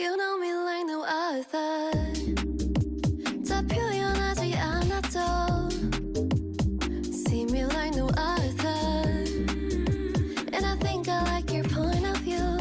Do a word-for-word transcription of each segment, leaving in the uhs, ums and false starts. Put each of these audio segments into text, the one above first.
You know me like no other. 다 표현하지 않아도 see me like no other. And I think I like your point of view.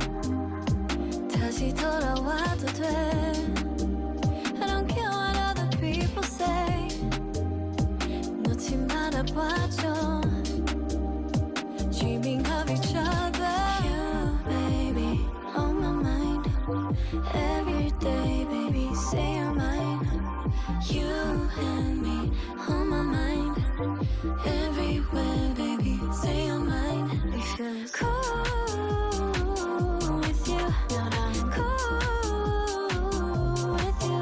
다시 돌아와도 돼. I don't care what other people say. 놓지 말아봐줘. Dreaming of each other. You, baby, on my mind. Every day, baby, say you're mine. You and me, on my mind. Everywhere, baby, say you're mine. We feel cool with you. Cool with you.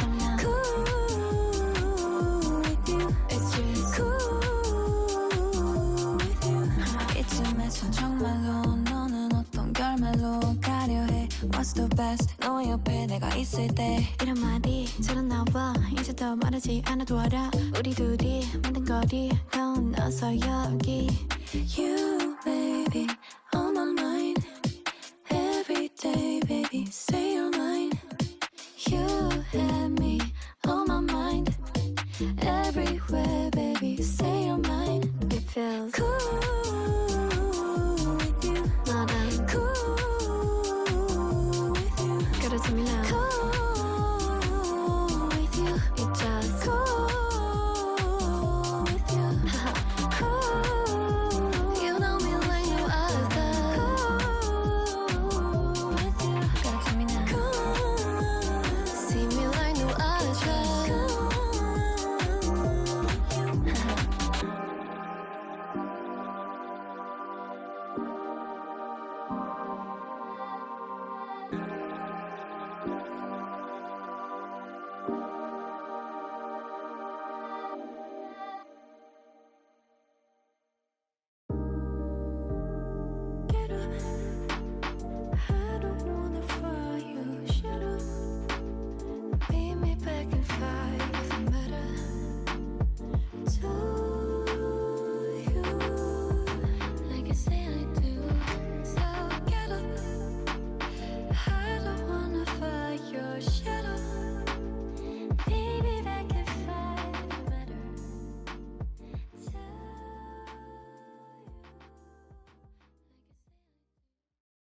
Cool with you. It's just cool with you. 이쯤에서 정말로 너는 어떤 결말로 가려 해. What's the best? 너 옆에 내가 있을 때 이런 말이 잘 나와. 이제 더 말하지 않아도 알아. 우리 둘이 만든 거리 가운 나서 여기. You